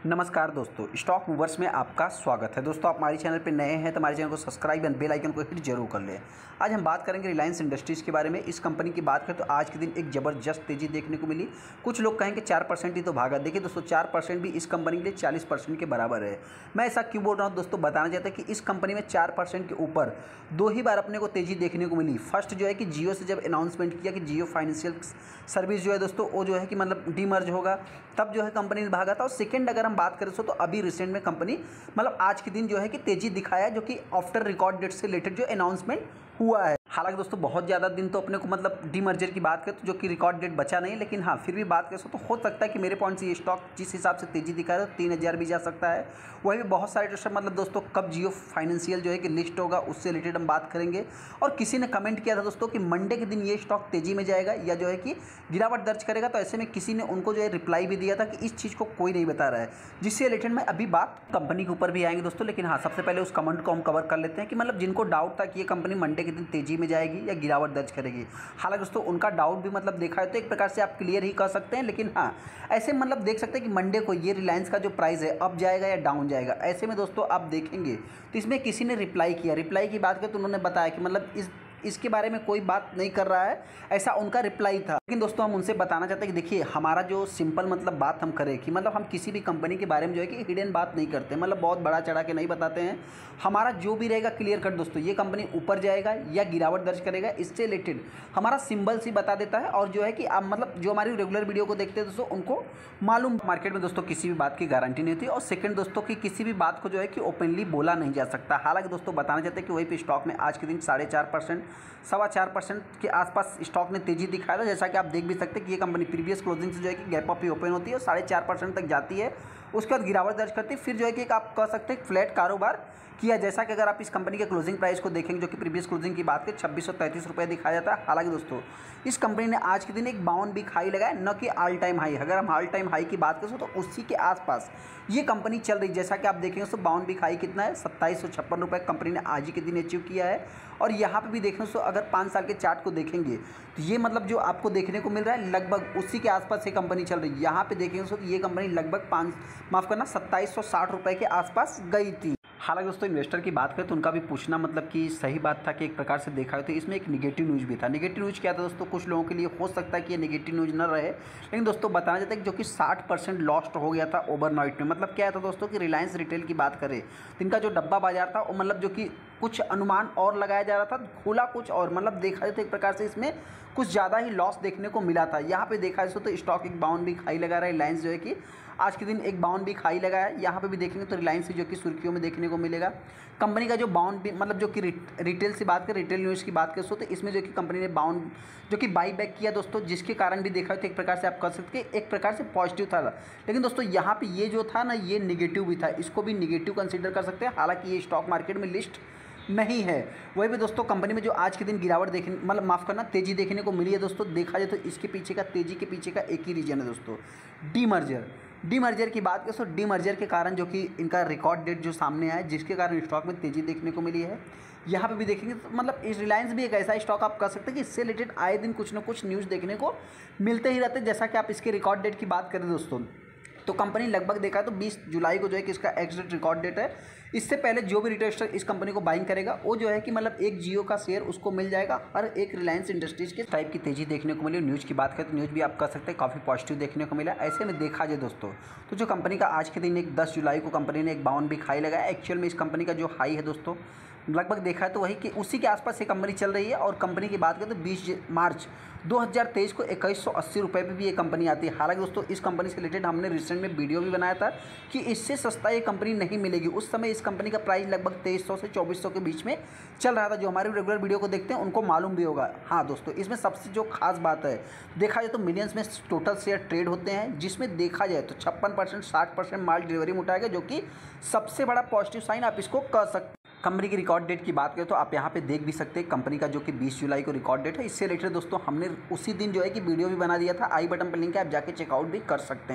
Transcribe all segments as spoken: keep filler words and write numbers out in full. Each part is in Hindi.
नमस्कार दोस्तों, स्टॉक मूवर्स में आपका स्वागत है। दोस्तों, आप हमारे चैनल पर नए हैं तो हमारे चैनल को सब्सक्राइब एंड बेल आइकन को हिट जरूर कर लें। आज हम बात करेंगे रिलायंस इंडस्ट्रीज़ के बारे में। इस कंपनी की बात करें तो आज के दिन एक ज़बरदस्त तेज़ी देखने को मिली। कुछ लोग कहेंगे चार परसेंट ही तो भागा। देखिए दोस्तों, चार परसेंट भी इस कंपनी के लिए चालीस परसेंट के बराबर है। मैं ऐसा क्यों बोल रहा हूँ दोस्तों, बताना चाहता है कि इस कंपनी में चार परसेंट के ऊपर दो ही बार अपने को तेज़ी देखने को मिली। फर्स्ट जो है कि जियो से जब अनाउंसमेंट किया कि जियो फाइनेंशियल सर्विस जो है दोस्तों वो जो है कि मतलब डीमर्ज होगा, तब जो है कंपनी ने भागा था। और सेकेंड अगर हम बात करें तो अभी रिसेंट में कंपनी मतलब आज के दिन जो है कि तेजी दिखाया, जो कि आफ्टर रिकॉर्ड डेट से रिलेटेड जो अनाउंसमेंट हुआ है। हालांकि दोस्तों बहुत ज़्यादा दिन तो अपने को मतलब डीमर्जर की बात करें तो जो कि रिकॉर्ड डेट बचा नहीं, लेकिन हाँ फिर भी बात करें तो हो सकता है कि मेरे पॉइंट से ये स्टॉक जिस हिसाब से तेजी दिखा रहा है तीन हज़ार भी जा सकता है। वही भी बहुत सारे ट्रेडर मतलब दोस्तों कब जियो फाइनेंशियल जो है कि लिस्ट होगा उससे रिलेटेड हम बात करेंगे। और किसी ने कमेंट किया था दोस्तों कि मंडे के दिन ये स्टॉक तेजी में जाएगा या जो है कि गिरावट दर्ज करेगा, तो ऐसे में किसी ने उनको जो है रिप्लाई भी दिया था कि इस चीज़ को कोई नहीं बता रहा है, जिससे रिलेटेड में अभी बात कंपनी के ऊपर भी आएंगे दोस्तों। लेकिन हाँ, सबसे पहले उस कमेंट को हम कवर कर लेते हैं कि मतलब जिनको डाउट था कि ये कंपनी मंडे के दिन तेजी में जाएगी या गिरावट दर्ज करेगी। हालांकि दोस्तों उनका डाउट भी मतलब देखा है तो एक प्रकार से आप क्लियर ही कर सकते हैं। लेकिन हाँ, ऐसे मतलब देख सकते हैं कि मंडे को ये रिलायंस का जो प्राइस है अप जाएगा या डाउन जाएगा। ऐसे में दोस्तों आप देखेंगे तो इसमें किसी ने रिप्लाई किया, रिप्लाई की बात करें तो उन्होंने बताया कि मतलब इस इसके बारे में कोई बात नहीं कर रहा है, ऐसा उनका रिप्लाई था। लेकिन दोस्तों हम उनसे बताना चाहते हैं कि देखिए हमारा जो सिंपल मतलब बात हम करें कि मतलब हम किसी भी कंपनी के बारे में जो है कि हिडन बात नहीं करते, मतलब बहुत बड़ा चढ़ा के नहीं बताते हैं। हमारा जो भी रहेगा क्लियर कट दोस्तों, ये कंपनी ऊपर जाएगा या गिरावट दर्ज करेगा इससे रिलेटेड हमारा सिंबल ही बता देता है। और जो है कि आप मतलब जो हमारी रेगुलर वीडियो को देखते हैं दोस्तों उनको मालूम। मार्केट में दोस्तों किसी भी बात की गारंटी नहीं होती। और सेकंड दोस्तों की किसी भी बात को जो है कि ओपनली बोला नहीं जा सकता। हालांकि दोस्तों बताना चाहते हैं कि वही पे स्टॉक में आज के दिन साढ़े चार परसेंट सवा चार परसेंट के आसपास स्टॉक ने तेजी दिखाया था। जैसा कि आप देख भी सकते हैं कि ये कंपनी प्रीवियस क्लोजिंग से जो है कि गैप अप ही ओपन होती है और साढ़े चार परसेंट तक जाती है, उसके बाद गिरावट दर्ज करती है, फिर जो है कि एक आप कह सकते हैं फ्लैट कारोबार किया। जैसा कि अगर आप इस कंपनी के क्लोजिंग प्राइस को देखेंगे जो कि प्रीवियस क्लोजिंग की बात करें छब्बीस सौ तैंतीस रुपये दिखाया जाता है। हालांकि दोस्तों इस कंपनी ने आज के दिन एक बावन भी हाई लगाया, न कि ऑल टाइम हाई। अगर हम ऑल टाइम हाई की बात करें तो उसी के आसपास ये कंपनी चल रही। जैसा कि आप देखेंगे तो बावन भी हाई कितना है, सत्ताईस सौ छप्पन रुपये कंपनी ने आज ही के दिन अचीव किया है। और यहाँ पे भी देखें तो अगर पाँच साल के चार्ट को देखेंगे तो ये मतलब जो आपको देखने को मिल रहा है लगभग उसी के आसपास ये कंपनी चल रही है। यहाँ पे देखेंगे तो ये कंपनी लगभग पाँच माफ़ करना सत्ताईस सौ साठ रुपये के आसपास गई थी। हालांकि दोस्तों इन्वेस्टर की बात करें तो उनका भी पूछना मतलब कि सही बात था कि एक प्रकार से देखा है तो इसमें एक नेगेटिव न्यूज़ भी था। नेगेटिव न्यूज़ क्या था दोस्तों, कुछ लोगों के लिए हो सकता है कि ये नेगेटिव न्यूज़ न रहे, लेकिन दोस्तों बताना चाहते हैं कि जो कि साठ परसेंट लॉस्ट हो गया था ओवरनाइट में। मतलब क्या था दोस्तों कि रिलायंस रिटेल की बात करें तो इनका जो डब्बा बाजार था वो मतलब जो कि कुछ अनुमान और लगाया जा रहा था, खुला कुछ और। मतलब देखा जाए तो एक प्रकार से इसमें कुछ ज़्यादा ही लॉस देखने को मिला था। यहाँ पे देखा जाए तो स्टॉक एक बावन भी खाई लगा रहा है। रिलायंस जो है कि आज के दिन एक बावन भी खाई लगा है। यहाँ पे भी देखेंगे तो रिलायंस जो कि सुर्खियों में देखने को मिलेगा। कंपनी का जो बावन भी मतलब जो कि रिटेल से बात करें, रिटेल न्यूज़ की बात करें तो इसमें जो कि कंपनी ने बावन जो कि बाई बैक किया दोस्तों, जिसके कारण भी देखा तो एक प्रकार से आप कह सकते हैं एक प्रकार से पॉजिटिव था। लेकिन दोस्तों यहाँ पे ये जो था ना ये निगेटिव भी था, इसको भी निगेटिव कंसिडर कर सकते हैं। हालांकि ये स्टॉक मार्केट में लिस्ट नहीं है। वही भी दोस्तों कंपनी में जो आज के दिन गिरावट देखने मतलब माफ़ करना तेज़ी देखने को मिली है दोस्तों, देखा जाए तो इसके पीछे का तेज़ी के पीछे का एक ही रीजन है दोस्तों, डीमर्जर। डीमर्जर की बात करें तो डीमर्जर के कारण जो कि इनका रिकॉर्ड डेट जो सामने आया जिसके कारण स्टॉक में तेज़ी देखने को मिली है। यहाँ पे भी देखेंगे तो मतलब इस रिलायंस भी एक ऐसा स्टॉक आप कह सकते हैं कि इससे रिलेटेड आए दिन कुछ ना कुछ न्यूज़ देखने को मिलते ही रहते हैं। जैसा कि आप इसके रिकॉर्ड डेट की बात करें दोस्तों तो कंपनी लगभग देखा तो बीस जुलाई को जो है कि इसका एग्जिट रिकॉर्ड डेट है। इससे पहले जो भी रिटेलर इस कंपनी को बाइंग करेगा वो जो है कि मतलब एक जियो का शेयर उसको मिल जाएगा। और एक रिलायंस इंडस्ट्रीज के टाइप की तेजी देखने को मिली। न्यूज़ की बात करें तो न्यूज़ भी आप कह सकते हैं काफ़ी पॉजिटिव देखने को मिला। ऐसे में देखा जाए दोस्तों तो जो कंपनी का आज के दिन एक दस जुलाई को कंपनी ने एक बावन भी हाई लगाया। एक्चुअल में इस कंपनी का जो हाई है दोस्तों लगभग देखा है तो वही कि उसी के आसपास ये कंपनी चल रही है। और कंपनी की बात करें तो बीस मार्च दो हज़ार तेईस को इक्कीस सौ अस्सी रुपये पर भी ये कंपनी आती है। हालांकि दोस्तों इस कंपनी से रिलेटेड हमने रिसेंट में वीडियो भी बनाया था कि इससे सस्ता ये कंपनी नहीं मिलेगी। उस समय इस कंपनी का प्राइस लगभग तेईस सौ से चौबीस सौ के बीच में चल रहा था। जो हमारे रेगुलर वीडियो को देखते हैं उनको मालूम भी होगा। हाँ दोस्तों, इसमें सबसे जो खास बात है देखा जाए तो मिलियंस में टोटल शेयर ट्रेड होते हैं, जिसमें देखा जाए तो छप्पन परसेंट साठ परसेंट माल डिलीवरी में उठाएगा, जो कि सबसे बड़ा पॉजिटिव साइन आप इसको कह सकते हैं। कंपनी की रिकॉर्ड डेट की बात करें तो आप यहाँ पे देख भी सकते हैं कंपनी का जो कि बीस जुलाई को रिकॉर्ड डेट है। इससे रिलेटेड दोस्तों हमने उसी दिन जो है कि वीडियो भी बना दिया था। आई बटन पर लिंक है, आप जाके चेकआउट भी कर सकते हैं।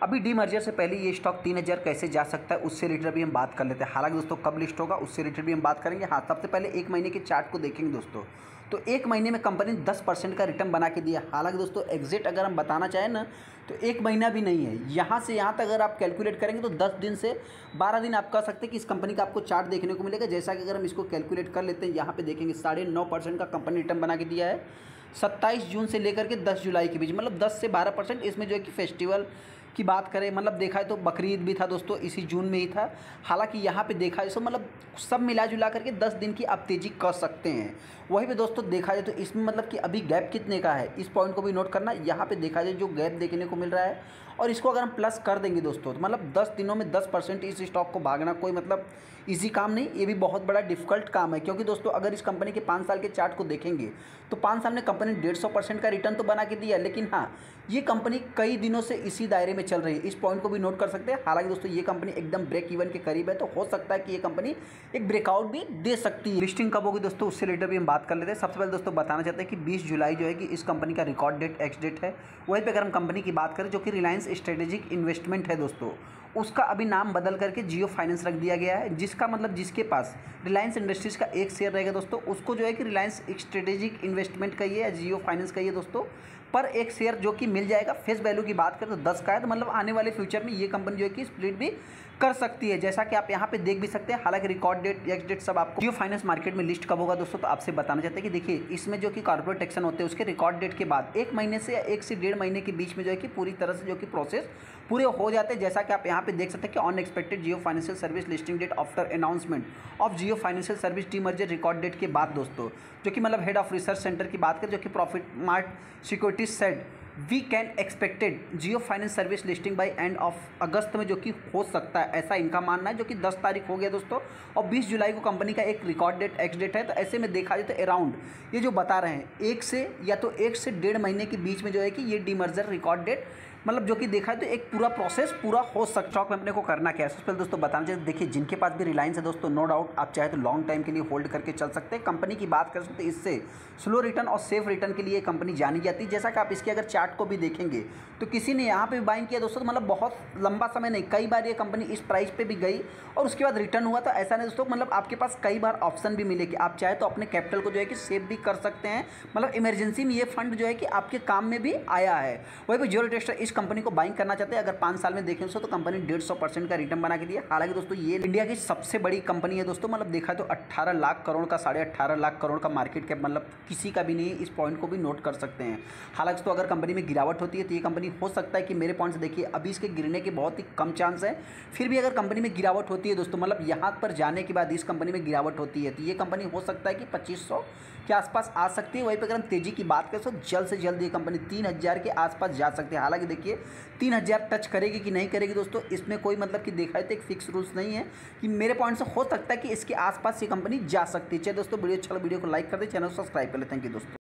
अभी डीमर्जर से पहले ये स्टॉक तीन हज़ार कैसे जा सकता है उससे रिलेटेड भी हम बात कर लेते हैं। हालांकि दोस्तों कब लिस्ट होगा उससे रिलेटेड भी हम बात करेंगे। हाँ, सबसे पहले एक महीने के चार्ट को देखेंगे दोस्तों, तो एक महीने में कंपनी ने दस परसेंट का रिटर्न बना के दिया। हालांकि दोस्तों एग्जिट अगर हम बताना चाहें ना तो एक महीना भी नहीं है, यहाँ से यहाँ तक अगर आप कैलकुलेट करेंगे तो दस दिन से बारह दिन आप कह सकते हैं कि इस कंपनी का आपको चार्ट देखने को मिलेगा। जैसा कि अगर हम इसको कैलकुलेट कर लेते हैं, यहाँ पे देखेंगे साढ़े नौ परसेंट का कंपनी रिटर्न बना के दिया है सत्ताईस जून से लेकर के दस जुलाई के बीच, मतलब दस से बारह परसेंट। इसमें जो है कि फेस्टिवल की बात करें, मतलब देखा है तो बकरीद भी था दोस्तों इसी जून में ही था। हालांकि यहाँ पे देखा जाए तो मतलब सब मिला जुला करके दस दिन की आप तेज़ी कर सकते हैं। वहीं पे दोस्तों देखा जाए तो इसमें मतलब कि अभी गैप कितने का है इस पॉइंट को भी नोट करना। यहाँ पे देखा जाए जो गैप देखने को मिल रहा है और इसको अगर हम प्लस कर देंगे दोस्तों तो मतलब दस दिनों में दस परसेंट इस स्टॉक को भागना कोई मतलब इजी काम नहीं, ये भी बहुत बड़ा डिफिकल्ट काम है। क्योंकि दोस्तों अगर इस कंपनी के पाँच साल के चार्ट को देखेंगे तो पाँच साल में कंपनी डेढ़ सौ परसेंट का रिटर्न तो बना के दिया, लेकिन हाँ ये कंपनी कई दिनों से इसी दायरे में चल रही है, इस पॉइंट को भी नोट कर सकते हैं। हालांकि दोस्तों ये कंपनी एकदम ब्रेक इवन के करीब है, तो हो सकता है कि ये कंपनी एक ब्रेकआउट भी दे सकती है। लिस्टिंग कब होगी दोस्तों उससे रिलेटेड भी हम बात कर लेते हैं। सबसे पहले दोस्तों बताना चाहते हैं कि बीस जुलाई जो है कि इस कंपनी का रिकॉर्ड डेट एक्स डेट है। वहीं पर अगर हम कंपनी की बात करें जो कि रिलायंस स्ट्रेटेजिक इन्वेस्टमेंट है दोस्तों, उसका अभी नाम बदल करके जियो फाइनेंस रख दिया गया है। जिसका मतलब जिसके पास रिलायंस इंडस्ट्रीज़ का एक शेयर रहेगा दोस्तों उसको जो है कि रिलायंस स्ट्रेटेजिक इन्वेस्टमेंट कहिए या जियो फाइनेंस कहिए दोस्तों, पर एक शेयर जो कि मिल जाएगा। फेस वैल्यू की बात करें तो दस का है, तो मतलब आने वाले फ्यूचर में ये कंपनी जो है कि स्प्लिट भी कर सकती है, जैसा कि आप यहाँ पे देख भी सकते हैं। हालांकि रिकॉर्ड डेट एक्स डेट सब आपको जियो फाइनेंस मार्केट में लिस्ट कब होगा दोस्तों, तो आपसे बताना चाहते हैं कि देखिए इसमें जो कि कॉर्पोरेट एक्शन होते हैं उसके रिकॉर्ड डेट के बाद एक महीने से या एक से डेढ़ महीने के बीच में जो है कि पूरी तरह से जो कि प्रोसेस पूरे हो जाते हैं। जैसा कि आप यहाँ पे देख सकते हैं कि unexpected Jio financial service listing date after announcement of Jio financial service demerger record date के बाद दोस्तों, जो कि मतलब हेड ऑफ रिसर्च सेंटर की बात करें जो कि profit mart securities said we can expected Jio finance service listing by end of August में जो कि हो सकता है, ऐसा इनका मानना है। जो कि दस तारीख हो गया दोस्तों और बीस जुलाई को कंपनी का एक रिकॉर्ड डेट एक्स डेट है। तो ऐसे में देखा जाए तो अराउंड ये जो बता रहे हैं एक से या तो एक से डेढ़ महीने के बीच में जो है कि ये डीमर्जर रिकॉर्ड डेट मतलब जो कि देखा है तो एक पूरा प्रोसेस पूरा हो सकता है। स्टॉक में अपने को करना क्या है सबसे पहले दोस्तों बताना चाहिए। देखिए जिनके पास भी रिलायंस है दोस्तों नो डाउट आप चाहे तो लॉन्ग टाइम के लिए होल्ड करके चल सकते हैं। कंपनी की बात कर सकते हैं, इससे स्लो रिटर्न और सेफ रिटर्न के लिए कंपनी जानी जाती है। जैसा कि आप इसके अगर चार्ट को भी देखेंगे तो किसी ने यहाँ पे भी बाइंग किया दोस्तों, तो मतलब बहुत लंबा समय नहीं, कई बार ये कंपनी इस प्राइस पे भी गई और उसके बाद रिटर्न हुआ। तो ऐसा नहीं दोस्तों, मतलब आपके पास कई बार ऑप्शन भी मिले कि आप चाहे तो अपने कैपिटल को जो है कि सेव भी कर सकते हैं। मतलब इमरजेंसी में ये फंड जो है कि आपके काम में भी आया है। वही भी जियो टेस्टर इस कंपनी को बाइंग करना चाहते हैं। अगर पाँच साल में देखें दोस्तों तो कंपनी डेढ़ सौ परसेंट का रिटर्न बना के दिया। हालांकि दोस्तों ये इंडिया की सबसे बड़ी कंपनी है दोस्तों, मतलब देखा तो अट्ठारह लाख करोड़ का साढ़े अट्ठारह लाख करोड़ का मार्केट कैप मतलब किसी का भी नहीं है। इस पॉइंट को भी नोट कर सकते हैं। हालांकि तो अगर कंपनी में गिरावट होती है तो ये कंपनी हो सकता है कि मेरे पॉइंट से देखिए अभी इसके गिरने के बहुत ही कम चांस है। फिर भी अगर कंपनी में गिरावट होती है दोस्तों, मतलब यहाँ पर जाने के बाद इस कंपनी में गिरावट होती है तो ये कंपनी हो सकता है कि पच्चीस सौ के आसपास आ सकती है। वहीं पर अगर हम तेजी की बात करें तो जल्द से जल्द ये कंपनी तीन हज़ार के आसपास जा सकती है। हालांकि देखिए तीन हज़ार टच करेगी कि नहीं करेगी दोस्तों, इसमें कोई मतलब कि देखा है तो एक फिक्स रूल्स नहीं है कि मेरे पॉइंट से हो सकता है कि इसके आसपास ये कंपनी जा सकती है। चलिए दोस्तों वीडियो अच्छा वीडियो को लाइक कर दे, चैनल को सब्सक्राइब कर ले। थैंक यू दोस्तों।